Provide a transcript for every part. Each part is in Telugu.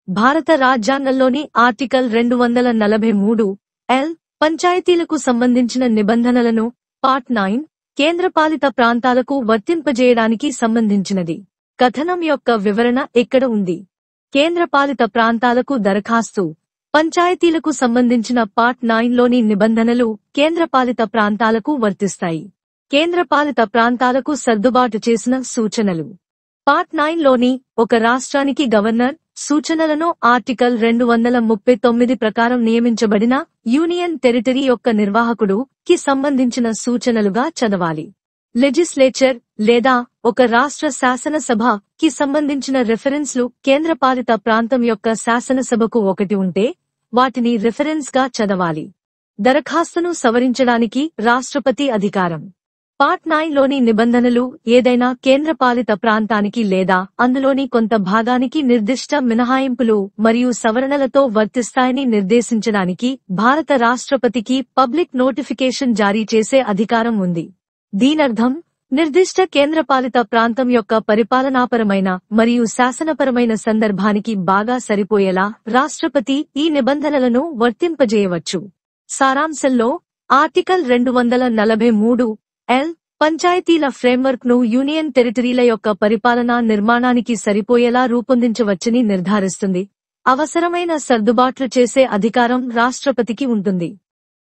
భారత రాజ్యాంగంలోని ఆర్టికల్ 243 పంచాయతీలకు సంబంధించిన నిబంధనలను పార్ట్ 9 కేంద్రపాలిత ప్రాంతాలకు వర్తింపజేయడానికి సంబంధించినది. కథనం యొక్క వివరణ ఇక్కడ ఉంది. కేంద్రపాలిత ప్రాంతాలకు దరఖాస్తు. పంచాయతీలకు సంబంధించిన పార్ట్ 9లోని నిబంధనలు కేంద్రపాలిత ప్రాంతాలకు వర్తిస్తాయి. కేంద్రపాలిత ప్రాంతాలకు సర్దుబాటు చేసిన సూచనలు. పార్ట్ 9లోని ఒక రాష్ట్రానికి గవర్నర్ సూచనలను ఆర్టికల్ 239 ప్రకారం నియమించబడిన యూనియన్ టెరిటరీ యొక్క నిర్వాహకుడు కి సంబంధించిన సూచనలుగా చదవాలి. లెజిస్లేచర్ లేదా ఒక రాష్ట్ర శాసనసభ కి సంబంధించిన రిఫరెన్స్లు కేంద్రపాలిత ప్రాంతం యొక్క శాసనసభకు ఒకటి ఉంటే వాటిని రిఫరెన్స్ గా చదవాలి. దరఖాస్తును సవరించడానికి రాష్ట్రపతి అధికారం. పార్ట్ 9లోని నిబంధనలు ఏదైనా కేంద్రపాలిత ప్రాంతానికి లేదా అందులోని కొంత భాగానికి నిర్దిష్ట మినహాయింపులు మరియు సవరణలతో వర్తిస్తాయని నిర్దేశించడానికి భారత రాష్ట్రపతికి పబ్లిక్ నోటిఫికేషన్ జారీ చేసే అధికారం ఉంది. దీనర్థం నిర్దిష్ట కేంద్రపాలిత ప్రాంతం యొక్క పరిపాలనాపరమైన మరియు శాసనపరమైన సందర్భానికి బాగా సరిపోయేలా రాష్ట్రపతి ఈ నిబంధనలను వర్తింపజేయవచ్చు. సారాంశంలో ఆర్టికల్ 243 పంచాయతీల ఫ్రేమ్వర్క్ ను యూనియన్ టెరిటరీల యొక్క పరిపాలనా నిర్మాణానికి సరిపోయేలా రూపొందించవచ్చని నిర్ధారిస్తుంది. అవసరమైన సర్దుబాట్లు చేసే అధికారం రాష్ట్రపతికి ఉంటుంది.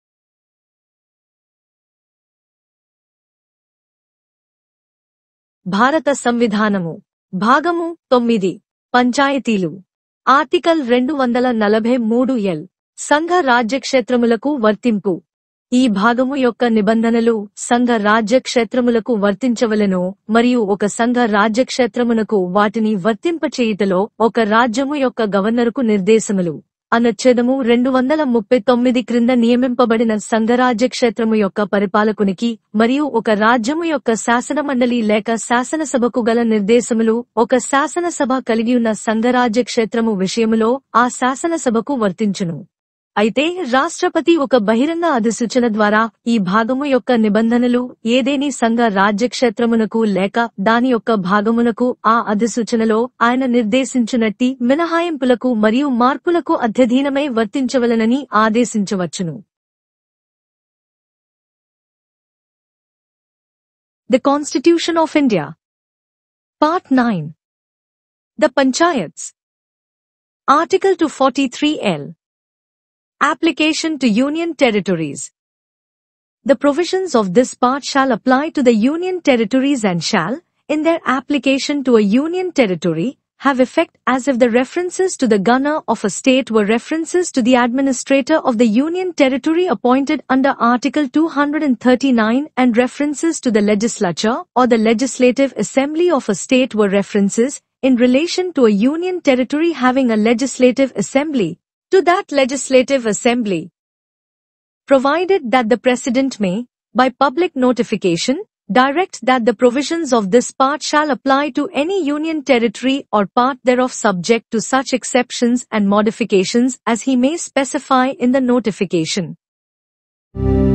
భారత సంవిధానము భాగము 9 పంచాయతీలు. ఆర్టికల్ 243 సంఘ రాజ్యక్షేత్రములకు వర్తింపు. ఈ భాగము యొక్క నిబంధనలు సంఘ రాజ్యక్షేత్రములకు వర్తించవలెను మరియు ఒక సంఘ రాజ్యక్షేత్రమునకు వాటిని వర్తింపచేయుటలో ఒక రాజ్యము యొక్క గవర్నరుకు నిర్దేశములు. అనుచ్ఛేదము 239 క్రింద నియమింపబడిన సంఘరాజ్యక్షేత్రము యొక్క పరిపాలకునికి మరియు ఒక రాజ్యము యొక్క శాసనమండలి లేక శాసనసభకు గల నిర్దేశములు ఒక శాసనసభ కలిగియున్న సంఘరాజ్యక్షేత్రము విషయములో ఆ శాసనసభకు వర్తించును. అయితే రాష్ట్రపతి ఒక బహిరంగ అధిసూచన ద్వారా ఈ భాగము యొక్క నిబంధనలు ఏదేని సంఘ రాజ్యక్షేత్రమునకు లేక దాని యొక్క భాగమునకు ఆ అధిసూచనలో ఆయన నిర్దేశించునట్టి మినహాయింపులకు మరియు మార్పులకు అధ్యధీనమై వర్తించవలెనని ఆదేశించవచ్చును. The Constitution of India. Part 9. The Panchayats. Article 243 Application to Union Territories. The provisions of this part shall apply to the Union Territories and shall, in their application to a Union Territory, have effect as if the references to the governor of a state were references to the administrator of the Union Territory appointed under Article 239 and references to the legislature or the legislative assembly of a state were references, in relation to a Union Territory having a legislative assembly, to that legislative assembly, provided that the President may, by public notification, direct that the provisions of this part shall apply to any Union Territory or part thereof subject to such exceptions and modifications as he may specify in the notification.